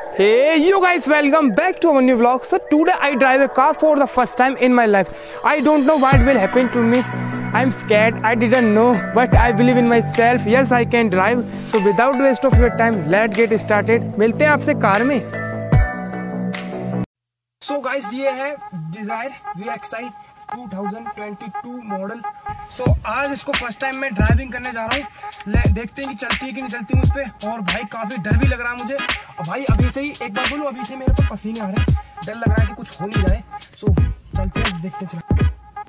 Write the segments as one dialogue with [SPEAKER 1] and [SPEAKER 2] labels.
[SPEAKER 1] Hey you guys, welcome back to our new vlog. So today I drive a car for the first time in my life. I don't know what will happen to me. I'm scared, I didn't know, but I believe in myself. Yes, I can drive. So without waste of your time, let's get started. मिलते हैं आपसे car में. So guys, ये है Dzire VXI 2022 model. सो आज इसको first time मैं driving करने जा रहा हूँ. देखते हैं कि चलती है कि नहीं चलती मुझ पे. और भाई काफी डर भी लग रहा है मुझे. और भाई अभी से ही एक बार बोलूँ, अभी से मेरे को पसीने आ रहे हैं. डर लग रहा है कि कुछ हो नहीं जाए. सो चलते हैं, देखते चलते.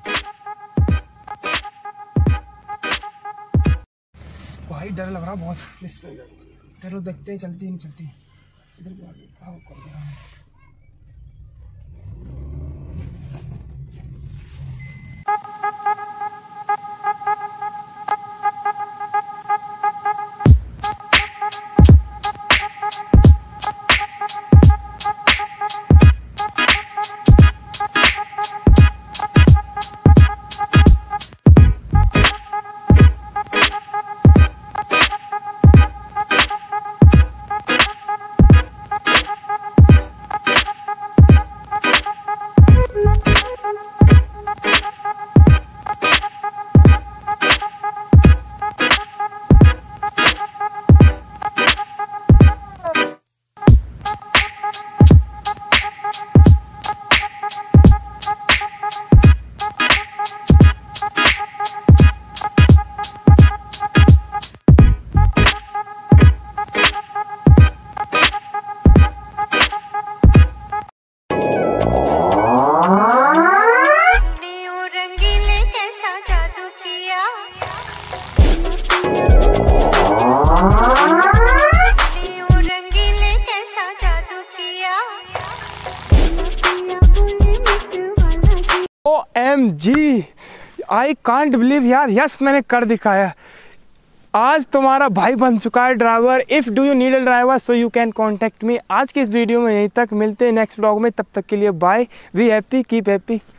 [SPEAKER 1] भाई डर लग रहा बहुत. चलो देखते हैं चलती है नहीं चलती. इधर OMG, आई कांट बिलीव यार. यस, मैंने कर दिखाया. आज तुम्हारा भाई बन चुका है driver. If do you need a driver so you can contact me. आज की इस वीडियो में यहीं तक. मिलते हैं नेक्स्ट ब्लॉग में. तब तक के लिए bye. We happy, keep happy.